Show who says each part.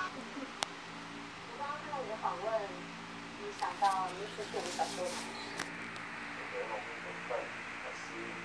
Speaker 1: 我刚刚看到你的访问，你想到你出现的小说。
Speaker 2: 我觉得农民本分和私欲